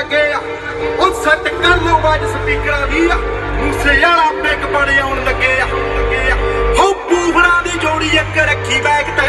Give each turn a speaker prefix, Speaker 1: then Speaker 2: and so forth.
Speaker 1: लगे आ सैट कर लो बाज स्पीकर दी मूसे वाला बिग बड़े आउण लगे आ हो बूफड़ा दी जोड़ी एक रखी बैग